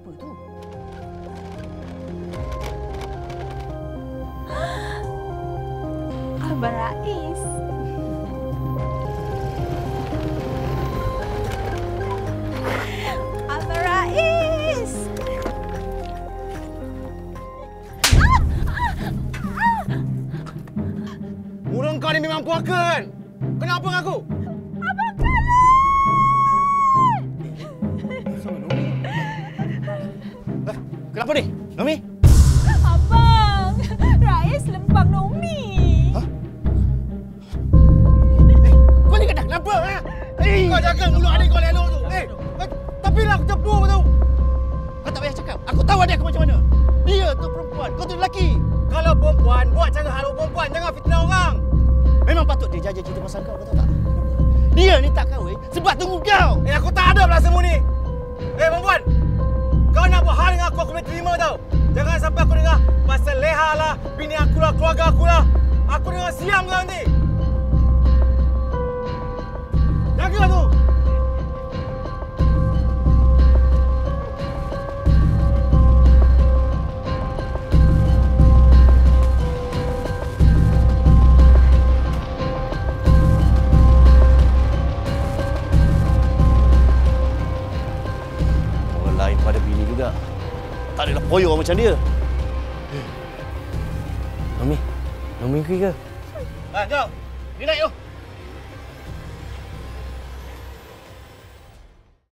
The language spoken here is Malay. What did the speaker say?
Siapa tu? Abang Rais. Abang Rais. Mulut kau ni memang puaka kan? Kenapa dengan aku? Abang Khalid! Kenapa ni? Nomi? Abang, Rais lempang Nomi. Ha? Kau ni dah kenapa? Ha? Kau jaga mulut adik kau elok tu. Tapi lah aku tepu tu. Kau tak payah cakap. Aku tahu adik aku macam mana. Dia tu perempuan, kau tu lelaki. Kalau perempuan, buat cara halus perempuan. Jangan fitnah orang. Memang patut dia jaga cerita pasal kau tahu tak? Dia ni tak kahwin sebab tunggu kau. Aku tak ada belah semua ni. Perempuan. Kau nak buat hal dengan aku boleh terima tau. Jangan sampai aku dengar pasal Leha lah, bini aku lah, keluarga aku lah. Aku dengar siam kau nanti. Jaga tu. Lain pada bini juga. Tak adalah poyo macam dia. Nomi pergi ke? Jom. Dia naik tu.